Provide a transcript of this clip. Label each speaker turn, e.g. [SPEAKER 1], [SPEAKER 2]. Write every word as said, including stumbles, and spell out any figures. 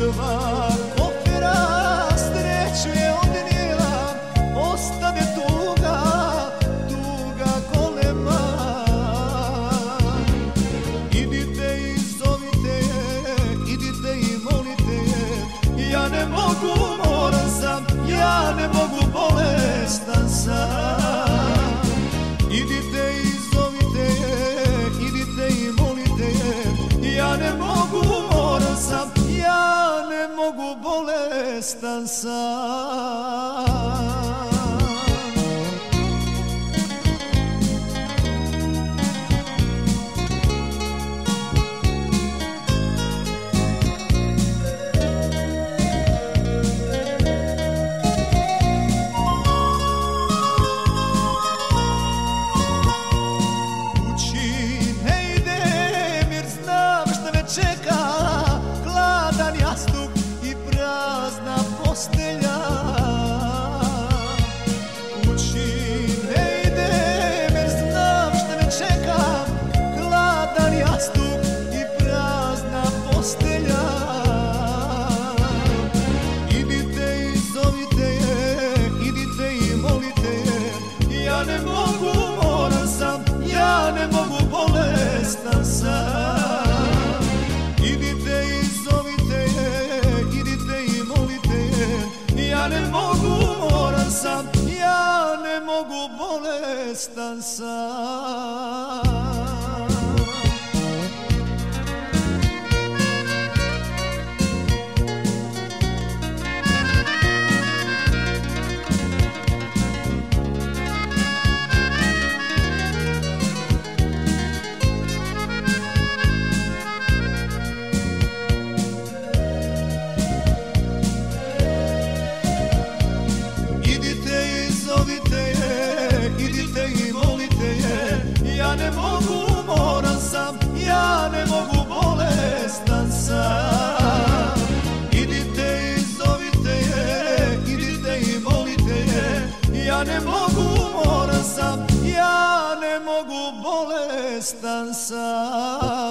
[SPEAKER 1] Dva kofera sreće odnijela, ostane tuga, tuga golema. Idite i zovite je, idite i molite je. Ja ne mogu, moran sam, ja ne mogu, bolestan sam. Idite i zovite je, idite i molite je. Ja ne mogu, moran sam, ja ne mogu, bolestan sam. Čeka hladan jastuk i prazna postelja. Kući ne idem jer znam šta me čeka, hladan jastuk i prazna postelja. Idite i zovite je, idite i molite je. Ja ne mogu, moran sam, ja ne mogu, bolestan sam. Idite i zovite je, idite i molite je. Ja ne mogu, moran sam, ja ne mogu, bolestan sam. Ja ne mogu, moran sam, ja ne mogu, bolestan sam. Idite i zovite je, idite i molite je. Ja ne mogu, moran sam, ja ne mogu, bolestan sam.